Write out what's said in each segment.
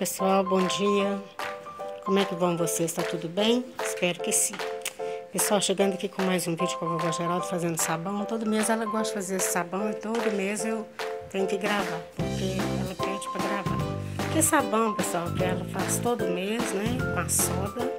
pessoal, bom dia. Como é que vão vocês? Tá tudo bem? Espero que sim. Pessoal, chegando aqui com mais um vídeo com a vovó Geralda fazendo sabão. Todo mês ela gosta de fazer esse sabão e todo mês eu tenho que gravar, porque ela pede para gravar. Porque sabão, pessoal, que ela faz todo mês, né? Com a soda,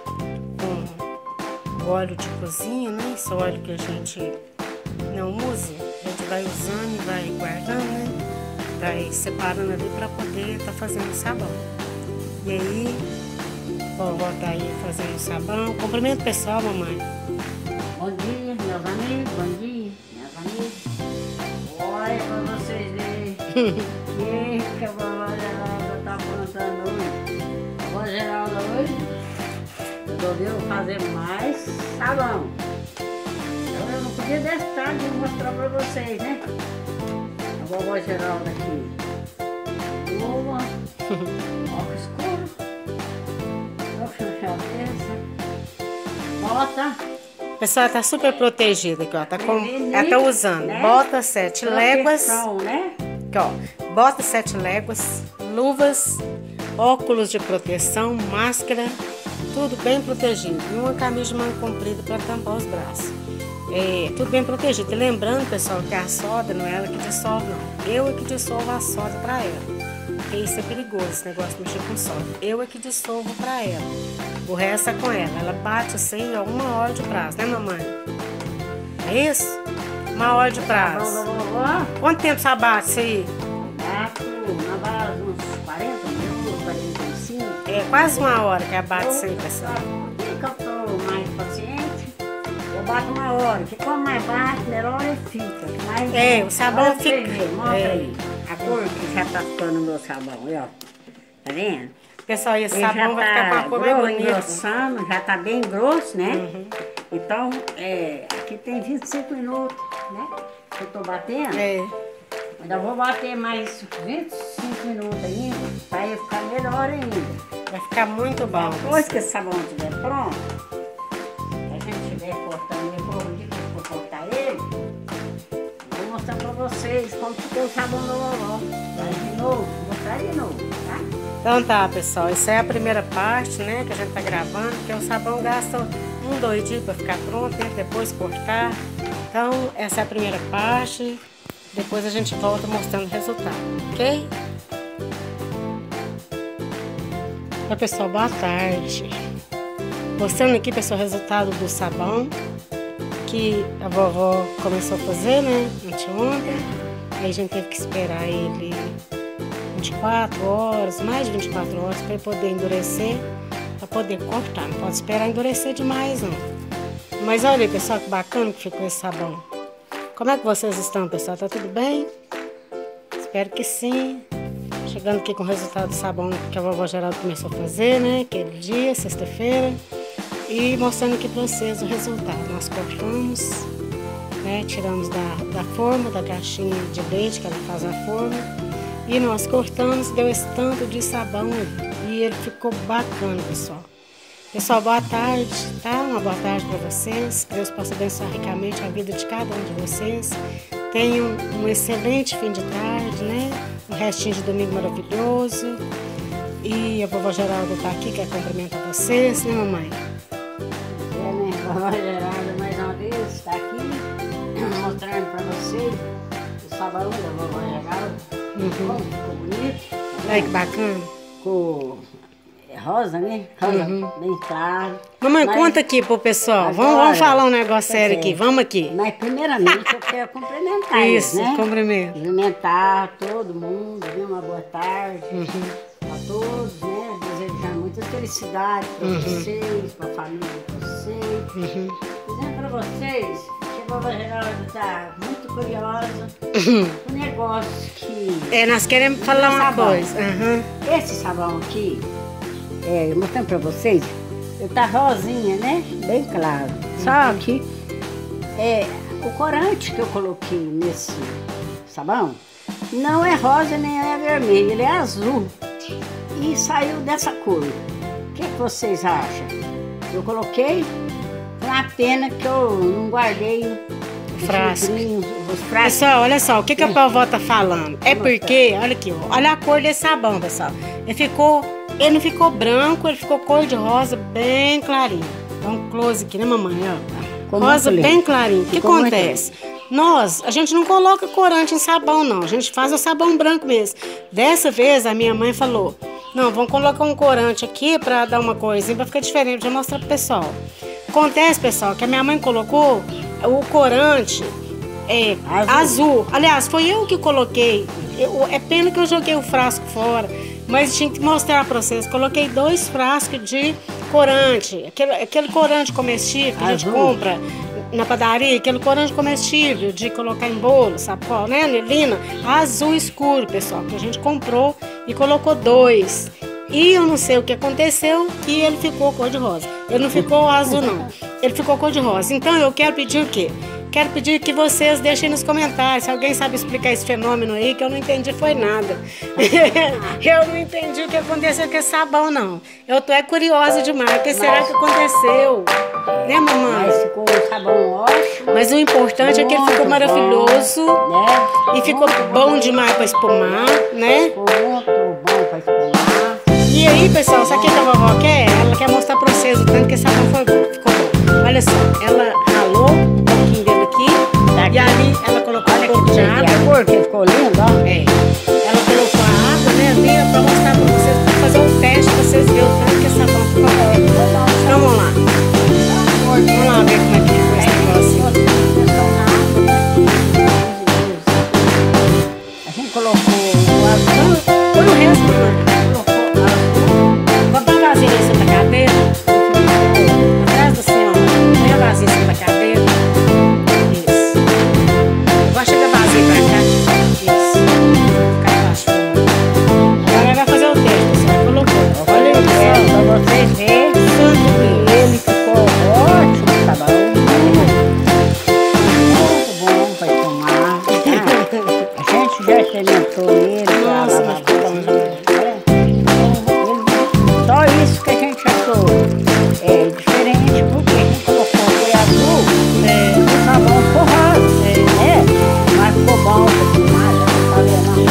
com o óleo de cozinha, né? Esse óleo que a gente não usa, a gente vai usando e vai guardando, né? Vai separando ali para poder estar fazendo sabão. E aí, vou tá aí fazendo sabão. Cumprimento pessoal, mamãe. Bom dia, meus amigos, bom dia, minhas amigas. Olha pra vocês verem que a vovó Geralda tá aprontando hoje. A vovó Geralda hoje resolveu fazer mais sabão. Então eu não podia deixar de mostrar pra vocês, né? A vovó Geralda aqui. Luva, óculos escuro, óculos de cabeça, bota. Pessoal, tá super protegida aqui, ó. Tá com, ela tá usando, né? Bota 7 léguas. Né? Aqui, ó. Bota 7 léguas, luvas, óculos de proteção, máscara, tudo bem protegido. E uma camisa de manga comprida para tampar os braços. Tudo bem protegido. E lembrando, pessoal, que a soda não é ela que dissolve, não. Eu é que dissolvo a soda para ela. Porque isso é perigoso, esse negócio de mexer com soda. Eu é que dissolvo para ela. O resto é com ela. Ela bate assim, ó, 1 hora de prazo, né, mamãe? É isso? 1 hora de prazo. Quanto tempo você bate isso aí? Bato na base uns 40 minutos, 45. É quase 1 hora que abate isso aí, pessoal. Por que eu tô mais paciente? Eu bato 1 hora. Ficou mais baixo, melhor ele fica. Mas, o sabão fica. Mostra aí. A cor que já tá ficando no meu sabão, ó. Tá vendo? Pessoal, esse sabão vai ficar com a cor bem bonita. Engrossando, já tá bem grosso, né? Uhum. Então, aqui tem 25 minutos, né? Que eu tô batendo. Ainda vou bater mais 25 minutos ainda, pra ele ficar melhor ainda. Vai ficar muito bom. Depois que esse sabão estiver pronto, a gente estiver cortando depois, o dia que eu for cortar ele, vou mostrar pra vocês como ficou o sabão do vovó. Aí de novo, vou mostrar de novo, tá? Então tá, pessoal, essa é a primeira parte, né, que a gente tá gravando, porque o sabão gasta 1, 2 dias para ficar pronto, né, depois cortar. Então, essa é a primeira parte, depois a gente volta mostrando o resultado, ok? Oi, pessoal, boa tarde. Mostrando aqui, pessoal, o resultado do sabão que a vovó começou a fazer, né, anteontem. Aí a gente teve que esperar ele 24 horas, mais de 24 horas, para ele poder endurecer, para poder cortar. Não pode esperar endurecer demais, não. Mas olha aí, pessoal, que bacana que ficou esse sabão. Como é que vocês estão, pessoal? Tá tudo bem? Espero que sim. Chegando aqui com o resultado do sabão que a vovó Geralda começou a fazer, né? Aquele dia, sexta-feira. E mostrando aqui para vocês o resultado. Nós cortamos, né? Tiramos da forma, da caixinha de leite que ela faz a forma. E nós cortamos, deu esse tanto de sabão ali. E ele ficou bacana, pessoal. Pessoal, boa tarde, tá? Uma boa tarde para vocês. Que Deus possa abençoar ricamente a vida de cada um de vocês. Tenham um excelente fim de tarde, né? Um restinho de domingo maravilhoso. E a vovó Geralda tá aqui, quer cumprimentar vocês, né, mamãe? Né? A vovó Geralda mais uma vez está aqui, mostrando para vocês o sabão da vovó Geralda. Ficou bonito. Olha que bacana. Ficou rosa, né? Rosa bem claro. Mamãe, conta aqui pro pessoal. Vamos falar um negócio sério aqui. Vamos aqui. Mas primeiramente eu quero cumprimentar isso, né? Cumprimento. Cumprimentar todo mundo, uma boa tarde a todos, né? Desejar muita felicidade para vocês, para a família de vocês. Dizendo para vocês que a vovó Geralda está muito curiosa com o negócio que... nós queremos falar uma coisa. Esse sabão aqui, mostrando para vocês, ele tá rosinha, né? Bem claro. Só que o corante que eu coloquei nesse sabão não é rosa nem é vermelho, ele é azul. E saiu dessa cor. O que vocês acham? Eu coloquei, foi uma pena que eu não guardei frasco. Os Pessoal, olha só, o que a vovó tá falando? É porque, olha aqui, ó, olha a cor desse sabão, pessoal. Ele não ficou branco, ele ficou cor de rosa bem clarinho. Dá um close aqui, né, mamãe? Ó. Rosa bem clarinho. O que acontece? A gente não coloca corante em sabão, não. A gente faz o sabão branco mesmo. Dessa vez, a minha mãe falou, não, vamos colocar um corante aqui pra dar uma coisinha, pra ficar diferente. Vou mostrar pro pessoal. Acontece, pessoal, que a minha mãe colocou o corante azul. Aliás, foi eu que coloquei. É pena que eu joguei o frasco fora, mas tinha que mostrar pra vocês. Coloquei 2 frascos de corante. Aquele corante comestível que a gente compra na padaria, aquele corante comestível de colocar em bolo, sabe qual, né, Anilina? Azul escuro, pessoal, que a gente comprou e colocou 2. E eu não sei o que aconteceu, que ele ficou cor de rosa. Ele não ficou azul, não. Ele ficou cor de rosa. Então eu quero pedir o quê? Quero pedir que vocês deixem nos comentários se alguém sabe explicar esse fenômeno aí, que eu não entendi foi nada. Eu não entendi o que aconteceu com esse sabão, não. Eu tô curiosa demais. O que será que aconteceu? Né, mamãe? Mas ficou um sabão ótimo. Mas o importante é que ele ficou maravilhoso, né? E ficou bom demais para espumar, né? Ficou muito bom para espumar. E aí, pessoal, sabe o que a vovó quer? Ela quer mostrar para vocês o tanto que esse sabão ficou bom. Olha só, ela ralou um pouquinho dele aqui, e ali ela colocou um pouco de água. A cor que ficou linda, ó. Ela colocou a água, né, ali, para mostrar para vocês, para fazer um teste, para vocês verem o tanto que esse sabão ficou bom. Então, vamos lá. Vamos lá ver como é que ficou esse negócio. A gente colocou o azul. Põe o resto, mano. Bota uma vasilha em cima da cadeira. Atrás da senhora. Põe a vasilha em cima da cadeira. Isso. Agora chega a vasilha pra cá. Isso. Fica embaixo. Agora vai fazer o teste, pessoal. Colocou. Olha aí, pessoal. Pra vocês verem que ele ficou ótimo, tá bom? Muito bom para tomar. A gente já experimentou ele. Nossa, mas ficou bom demais. Só isso que a gente achou diferente, porque a gente colocou foi azul, o sabão ficou rosa, mas ficou bom, ficou mais, tá vendo?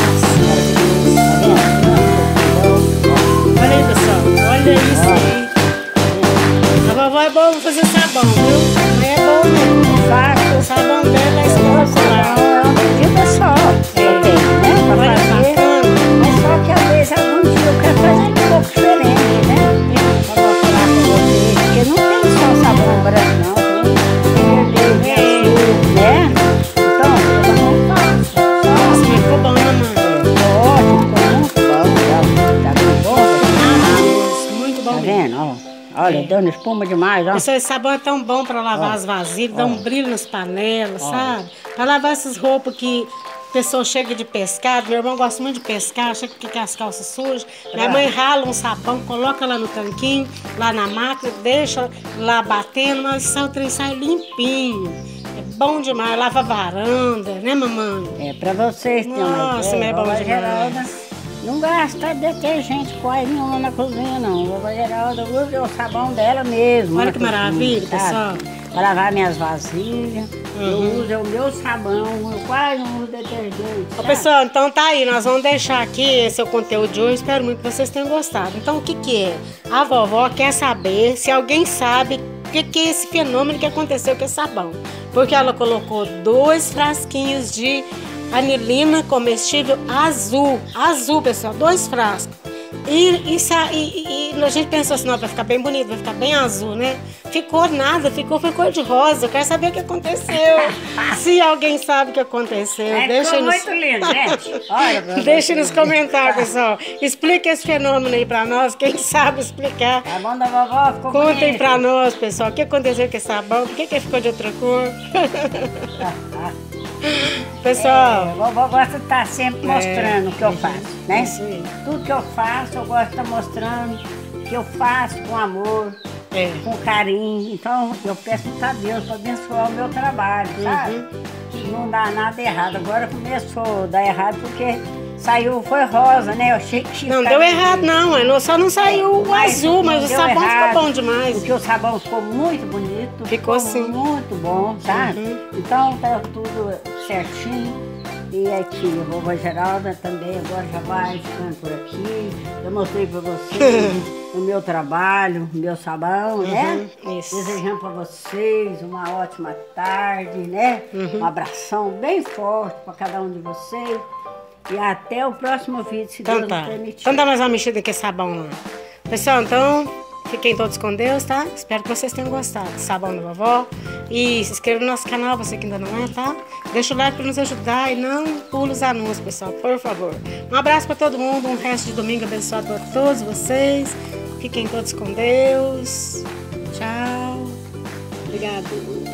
Olha aí, pessoal, olha isso aí. A vovó é boa pra fazer sabão, viu? Mas é bom mesmo. Fácil. O sabão dela é espetacular. É uma medida só, né? Pra Olha, fazer. bacana. Mas só que às vezes algum dia eu quero fazer um pouco diferente, né? Pra mostrar pra vocês, porque não tem só sabão branco, não. Tem verde, azul, né? Então, eu não faço. Nossa, mas ficou bom, né, mãe? Ótimo, ficou muito bom. Tá muito bom? Muito bom Tá mesmo. vendo? Ó. Olha, dando espuma demais, ó. Pessoal, esse sabão é tão bom pra lavar as vasilhas, dá um brilho nas panelas, sabe? Pra lavar essas roupas que a pessoa chega de pescar. Meu irmão gosta muito de pescar, chega com as calças sujas. Minha mãe rala um sabão, coloca lá no tanquinho, lá na máquina, deixa lá batendo, mas o trem sai limpinho. É bom demais, lava a varanda, né, mamãe? Pra vocês terem uma Nossa, ideia, mas é bom Vovó demais. Geralda não gasta detergente quase nenhuma na cozinha, não. Vovó Geralda usa o sabão dela mesmo. Olha que maravilha, pessoal. Para lavar minhas vasilhas, eu uso o meu sabão, eu quase não uso detergente. Ô, pessoal, então tá aí, nós vamos deixar aqui esse é o conteúdo de hoje, espero muito que vocês tenham gostado. Então o que é? A vovó quer saber se alguém sabe o que é esse fenômeno que aconteceu com esse sabão. Porque ela colocou 2 frasquinhos de anilina comestível azul, pessoal, 2 frascos. E a gente pensou assim, não, vai ficar bem bonito, vai ficar bem azul, né? Ficou nada, foi cor de rosa. Eu quero saber o que aconteceu. Se alguém sabe o que aconteceu, deixa ficou nos... muito lindo, gente. Olha, Deixa nos comentários, pessoal. Explica esse fenômeno aí pra nós, quem sabe explicar. Tá bom da vovó, ficou Contem bonito. pra nós, pessoal, o que aconteceu com esse sabão, por que ele ficou de outra cor. Pessoal, Vovó gosta de estar sempre mostrando o que eu faço, né? Isso aí. Tudo que eu faço, eu gosto de estar mostrando que eu faço com amor, com carinho. Então, eu peço a Deus para abençoar o meu trabalho, sabe? Que não dá nada errado. Agora começou a dar errado porque Saiu, foi rosa, né? Eu achei que Não deu errado não, só não saiu o azul, mas o sabão ficou bom demais. Porque o sabão ficou muito bonito. Ficou sim. Muito bom, sabe? Então tá tudo certinho. E aqui, a vovó Geralda também agora já vai ficando por aqui. Eu mostrei pra vocês o meu trabalho, o meu sabão, né? Isso. Desejando pra vocês uma ótima tarde, né? Um abração bem forte pra cada um de vocês. E até o próximo vídeo, se Deus nos permitir. Então dá mais uma mexida com esse sabão lá. Pessoal, então, fiquem todos com Deus, tá? Espero que vocês tenham gostado do sabão da vovó. E se inscreva no nosso canal, você que ainda não é, tá? Deixa o like para nos ajudar e não pula os anúncios, pessoal, por favor. Um abraço para todo mundo, um resto de domingo abençoado para todos vocês. Fiquem todos com Deus. Tchau. Obrigada.